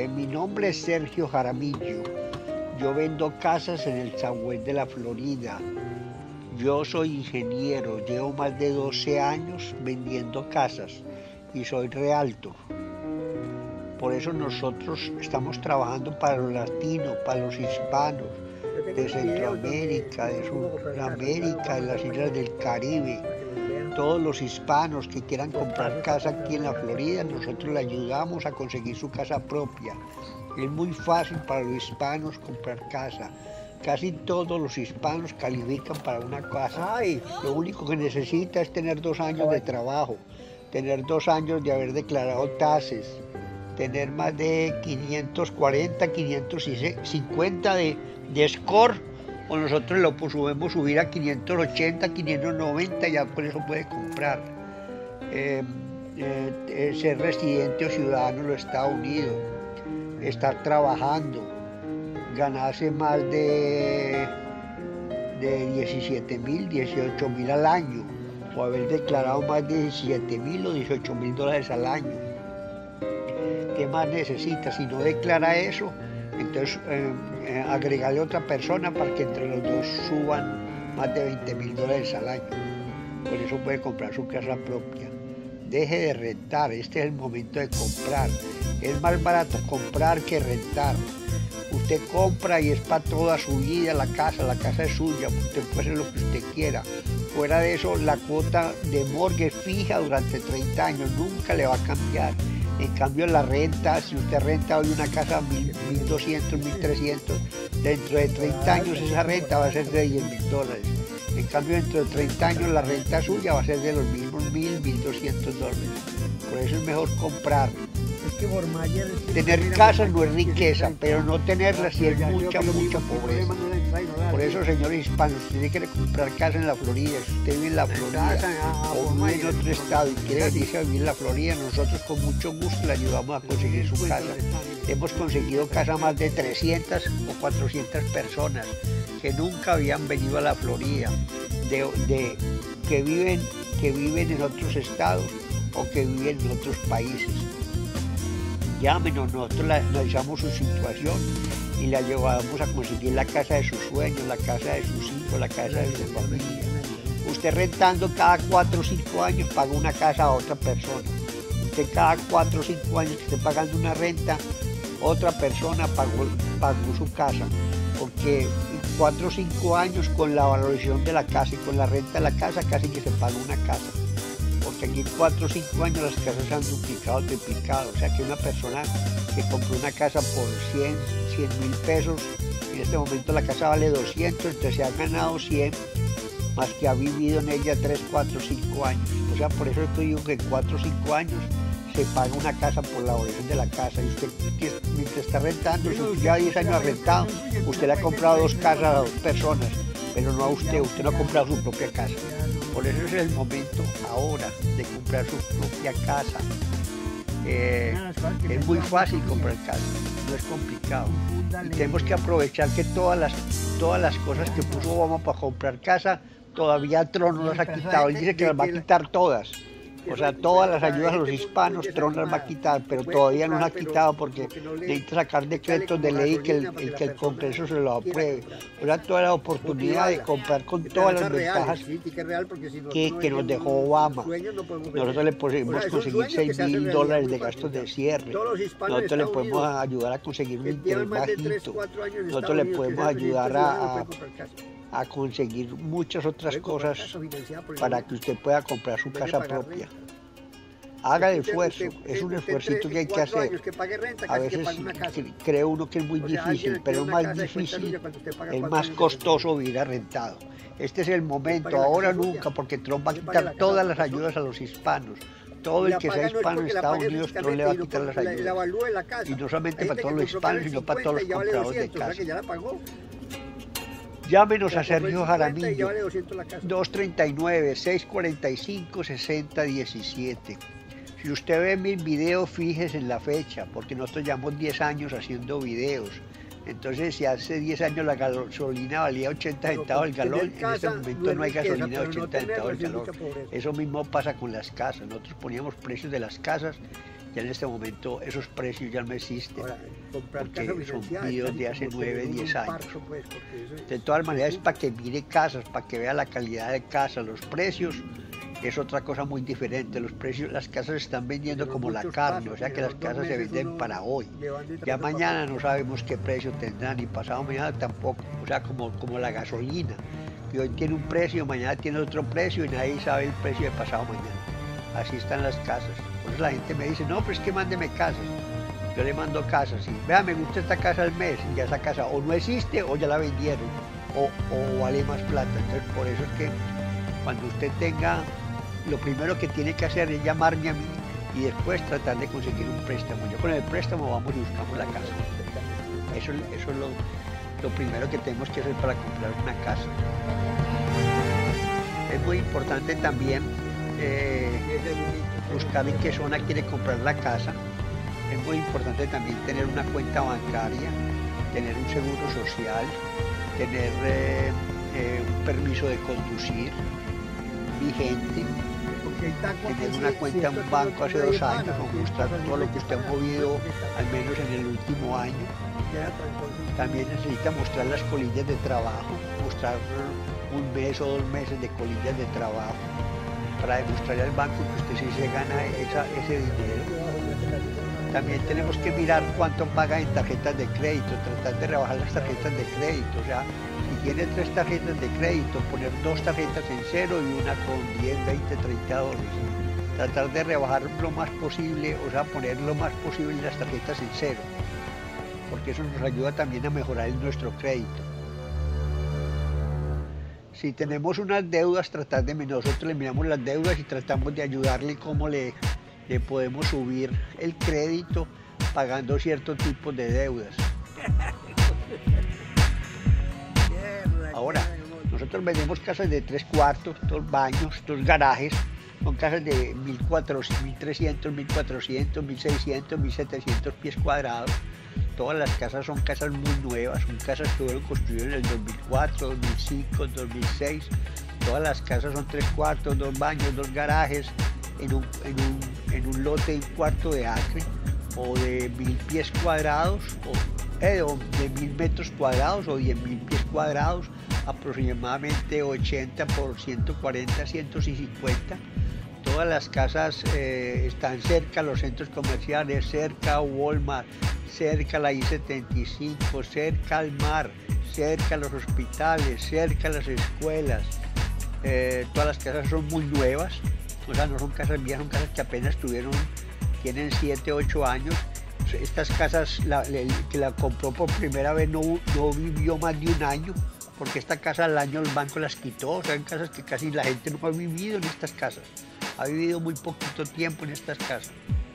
Mi nombre es Sergio Jaramillo. Yo vendo casas en el Southwest de la Florida. Yo soy ingeniero, llevo más de 12 años vendiendo casas y soy realtor. Por eso nosotros estamos trabajando para los latinos, para los hispanos, de Centroamérica, de Sudamérica, de las islas del Caribe. Todos los hispanos que quieran comprar casa aquí en la Florida, nosotros les ayudamos a conseguir su casa propia. Es muy fácil para los hispanos comprar casa. Casi todos los hispanos califican para una casa. Lo único que necesita es tener 2 años de trabajo, tener 2 años de haber declarado taxes, tener más de 540, 550 de score, o nosotros lo podemos subir a 580, 590, ya por eso puede comprar. Ser residente o ciudadano de los Estados Unidos, estar trabajando, ganarse más de 17.000, 18.000 al año, o haber declarado más de 17.000 o 18.000 dólares al año. ¿Qué más necesita? Si no declara eso, entonces agregarle a otra persona para que entre los dos suban más de 20.000 dólares al año. Por eso puede comprar su casa propia. Deje de rentar, este es el momento de comprar. Es más barato comprar que rentar. Usted compra y es para toda su vida la casa es suya, usted puede hacer lo que usted quiera. Fuera de eso, la cuota de mortgage fija durante 30 años, nunca le va a cambiar. En cambio, la renta, si usted renta hoy una casa 1.200, 1.300, dentro de 30 años esa renta va a ser de 10.000 dólares. En cambio, dentro de 30 años la renta suya va a ser de los mismos 1.000, 1.200 dólares. Por eso es mejor comprar. Tener casa no es riqueza, pero no tenerla sí es mucha pobreza. Por eso, señores hispanos, si usted quiere comprar casa en la Florida, si usted vive en la Florida o vive en otro estado y quiere venirse a vivir en la Florida, nosotros con mucho gusto le ayudamos a conseguir su casa. Hemos conseguido casa a más de 300 o 400 personas que nunca habían venido a la Florida, que viven en otros estados o que viven en otros países. Llámenos, nosotros analizamos su situación y le ayudamos a conseguir la casa de sus sueños, la casa de sus hijos, la casa de su familia. Usted rentando cada 4 o 5 años paga una casa a otra persona. Usted cada 4 o 5 años que esté pagando una renta, otra persona pagó su casa. Porque 4 o 5 años con la valorización de la casa y con la renta de la casa casi que se paga una casa. Porque aquí en 4 o 5 años las casas se han duplicado, triplicado. O sea que una persona que compró una casa por 100.000 pesos, en este momento la casa vale 200, entonces se ha ganado 100, más que ha vivido en ella 3, 4, 5 años. O sea, por eso te digo que en 4 o 5 años se paga una casa por la valoración de la casa. Y usted, mientras está rentando, si usted lleva 10 años ha rentado, usted le ha comprado 2 casas a 2 personas, pero no a usted no ha comprado su propia casa. Por eso es el momento ahora de comprar su propia casa. Es muy fácil comprar casa, no es complicado. Y tenemos que aprovechar que todas las cosas que puso Obama para comprar casa, todavía Trump no las ha quitado. Él dice que las va a quitar todas. O sea, todas las ayudas a los hispanos, Trump las va a quitar, pero todavía no las ha quitado porque necesita sacar decretos de ley que el Congreso se lo apruebe. O sea, toda la oportunidad de comprar con todas las ventajas que nos dejó Obama. Nosotros le podemos conseguir 6.000 dólares de gastos de cierre. Nosotros le podemos ayudar a conseguir un interés bajito. Nosotros le podemos ayudar a conseguir muchas otras cosas para que usted pueda comprar su casa propia. Haga el esfuerzo, es un esfuercito que hay que hacer. A veces cree uno que es muy difícil, pero es más difícil, es más costoso vivir arrendado. Este es el momento, ahora o nunca, porque Trump va a quitar todas las ayudas a los hispanos. Todo el que sea hispano en Estados Unidos, Trump le va a quitar las ayudas. Y no solamente para todos los hispanos, sino para todos los compradores de casa. Llámenos a Sergio Jaramillo, 239-645-6017. Si usted ve mis videos, fíjese en la fecha, porque nosotros llevamos 10 años haciendo videos. Entonces, si hace 10 años la gasolina valía 80 centavos el galón, en este momento no hay gasolina de 80 centavos el galón. Eso mismo pasa con las casas. Nosotros poníamos precios de las casas Ya en este momento esos precios ya no existen, Ahora, comprar porque casa son financiada videos es de casi hace como 9, tener 10 un años. infarto, pues, porque eso De todas maneras, es para que mire casas, para que vea la calidad de casa, los precios. Es otra cosa muy diferente. Los precios, las casas se están vendiendo son como la muchos carne, pasos, o sea y que las son 2 casas se meses venden uno para hoy. llevando y Ya trayendo mañana papel. no sabemos qué precio tendrán y pasado mañana tampoco. O sea, como la gasolina, que hoy tiene un precio, mañana tiene otro precio y nadie sabe el precio de pasado mañana. Así están las casas. Por eso la gente me dice, no, pues es que mándeme casas. Yo le mando casas y vea, me gusta esta casa al mes, y ya esa casa o no existe o ya la vendieron o vale más plata. Entonces por eso es que cuando usted tenga, lo primero que tiene que hacer es llamarme a mí y después tratar de conseguir un préstamo. Yo con el préstamo vamos y buscamos la casa. Eso es lo primero que tenemos que hacer para comprar una casa. Es muy importante también buscar en qué zona quiere comprar la casa. Es muy importante también tener una cuenta bancaria, tener un seguro social, tener un permiso de conducir vigente, tener una cuenta en un banco hace 2 años o mostrar todo lo que usted ha movido al menos en el último año. También necesita mostrar las colillas de trabajo, mostrar 1 mes o 2 meses de colillas de trabajo para demostrarle al banco que usted sí se gana ese dinero. También tenemos que mirar cuánto paga en tarjetas de crédito, tratar de rebajar las tarjetas de crédito. O sea, si tiene 3 tarjetas de crédito, poner 2 tarjetas en cero y una con 10, 20, 30 dólares. Tratar de rebajar lo más posible, o sea, poner lo más posible las tarjetas en cero, porque eso nos ayuda también a mejorar nuestro crédito. Si tenemos unas deudas, nosotros le miramos las deudas y tratamos de ayudarle cómo le podemos subir el crédito pagando ciertos tipos de deudas. Ahora, nosotros vendemos casas de 3 cuartos, 2 baños, 2 garajes. Son casas de 1.400, 1.300, 1.400, 1.600, 1.700 pies cuadrados. Todas las casas son casas muy nuevas, son casas que fueron construidas en el 2004, 2005, 2006. Todas las casas son 3 cuartos, 2 baños, 2 garajes, en un lote de 1/4 de acre o de 1.000 pies cuadrados o de 1.000 metros cuadrados o 10.000 pies cuadrados, aproximadamente 80 por 140, 150. Todas las casas están cerca a los centros comerciales, cerca a Walmart, cerca a la I-75, cerca al mar, cerca a los hospitales, cerca a las escuelas. Todas las casas son muy nuevas. O sea, no son casas viejas, son casas que apenas tienen 7, 8 años. Estas casas, que la compró por primera vez no vivió más de 1 año, porque esta casa al año el banco las quitó. O sea, son casas que casi la gente no ha vivido en estas casas. Ha vivido muy poquito tiempo en estas casas.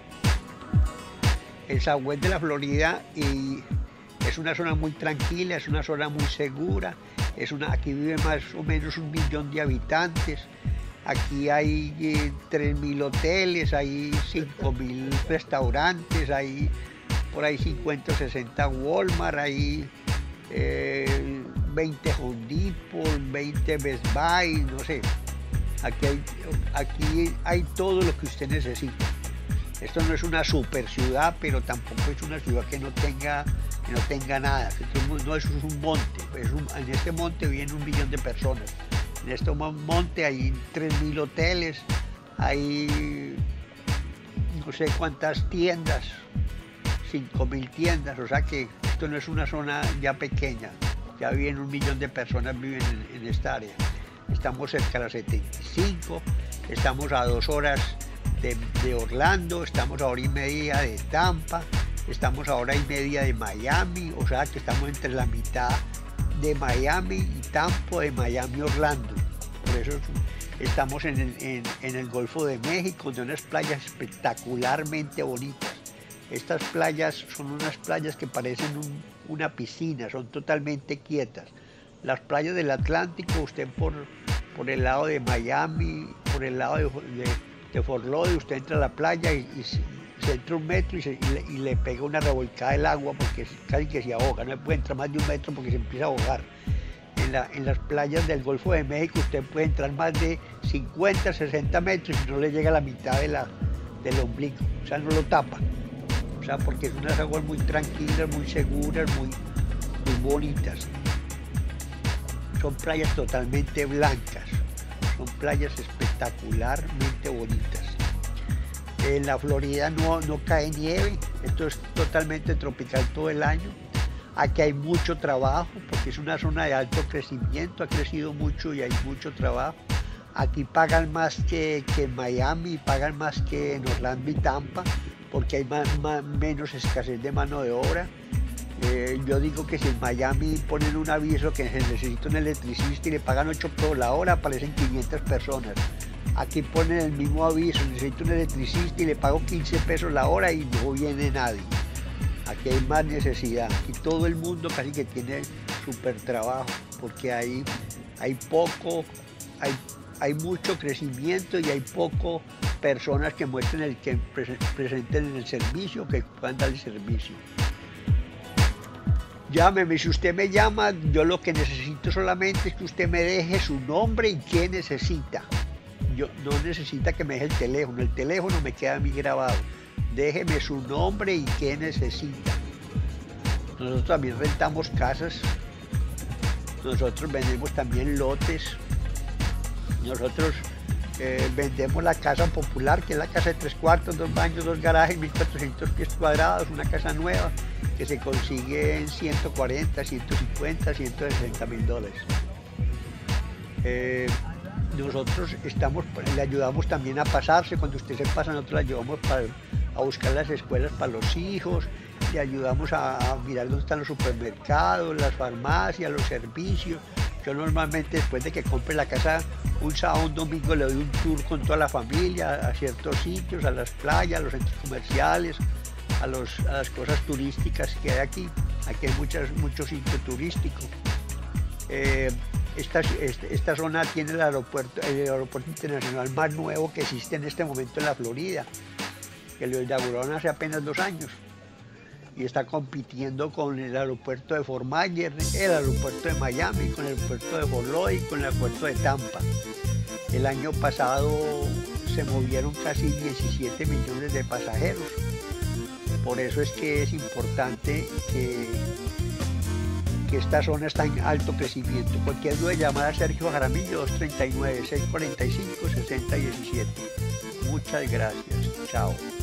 El Sahués de la Florida es una zona muy tranquila, es una zona muy segura. Aquí vive más o menos 1 millón de habitantes. Aquí hay 3.000 hoteles, hay 5.000 restaurantes, hay por ahí 50 o 60 Walmart, hay 20 Home Depot, 20 Best Buy, no sé. Aquí hay todo lo que usted necesita. Esto no es una super ciudad, pero tampoco es una ciudad que no tenga nada. No, eso es un monte. En este monte viven 1 millón de personas. En este monte hay 3.000 hoteles, hay no sé cuántas tiendas, 5.000 tiendas, o sea que esto no es una zona ya pequeña, ya viven 1 millón de personas viven en esta área. Estamos cerca de la 75, estamos a 2 horas de Orlando, estamos a 1 hora y media de Tampa, estamos a 1 hora y media de Miami, o sea que estamos entre la mitad de Miami y Tampa, de Miami y Orlando. Por eso estamos en el Golfo de México, de unas playas espectacularmente bonitas. Estas playas son unas playas que parecen una piscina, son totalmente quietas. Las playas del Atlántico, usted por el lado de Miami, por el lado de Fort Lauderdale, usted entra a la playa y se entra 1 metro y le pega una revolcada el agua porque casi que se ahoga, no puede entrar más de 1 metro porque se empieza a ahogar. En las playas del Golfo de México usted puede entrar más de 50, 60 metros y no le llega a la mitad del ombligo, o sea, no lo tapa, o sea, porque son unas aguas muy tranquilas, muy seguras, muy bonitas. Son playas totalmente blancas, son playas espectacularmente bonitas. En la Florida no cae nieve, esto es totalmente tropical todo el año. Aquí hay mucho trabajo porque es una zona de alto crecimiento, ha crecido mucho y hay mucho trabajo. Aquí pagan más que en Miami, pagan más que en Orlando y Tampa porque hay menos escasez de mano de obra. Yo digo que si en Miami ponen un aviso que se necesita un electricista y le pagan 8 por la hora, aparecen 500 personas. Aquí ponen el mismo aviso, necesito un electricista y le pago 15 pesos la hora y no viene nadie. Aquí hay más necesidad, aquí todo el mundo casi que tiene súper trabajo, porque hay mucho crecimiento y hay poco personas que muestren que presenten en el servicio, que puedan dar el servicio. Llámeme, si usted me llama, yo lo que necesito solamente es que usted me deje su nombre y qué necesita. Yo no necesita que me deje el teléfono me queda a mí grabado. Déjeme su nombre y qué necesita. Nosotros también rentamos casas, nosotros vendemos también lotes, nosotros vendemos la casa popular, que es la casa de 3 cuartos, 2 baños, 2 garajes, 1.400 pies cuadrados, una casa nueva que se consigue en 140, 150, 160 mil dólares. Nosotros le ayudamos también a pasarse, cuando usted se pasa nosotros le ayudamos a buscar las escuelas para los hijos, le ayudamos a mirar dónde están los supermercados, las farmacias, los servicios. Yo normalmente después de que compre la casa, un sábado, un domingo le doy un tour con toda la familia a ciertos sitios, a las playas, a los centros comerciales, a las cosas turísticas que hay aquí. Aquí hay muchos sitios turísticos. Esta zona tiene el aeropuerto internacional más nuevo que existe en este momento en la Florida, que lo inauguraron hace apenas 2 años y está compitiendo con el aeropuerto de Fort Myers, el aeropuerto de Miami, con el aeropuerto de Fort Lauderdale, con el aeropuerto de Tampa. El año pasado se movieron casi 17 millones de pasajeros. Por eso es que es importante que esta zona está en alto crecimiento. Cualquier duda, llamar a Sergio Jaramillo, 239-645-6017. Muchas gracias. Chao.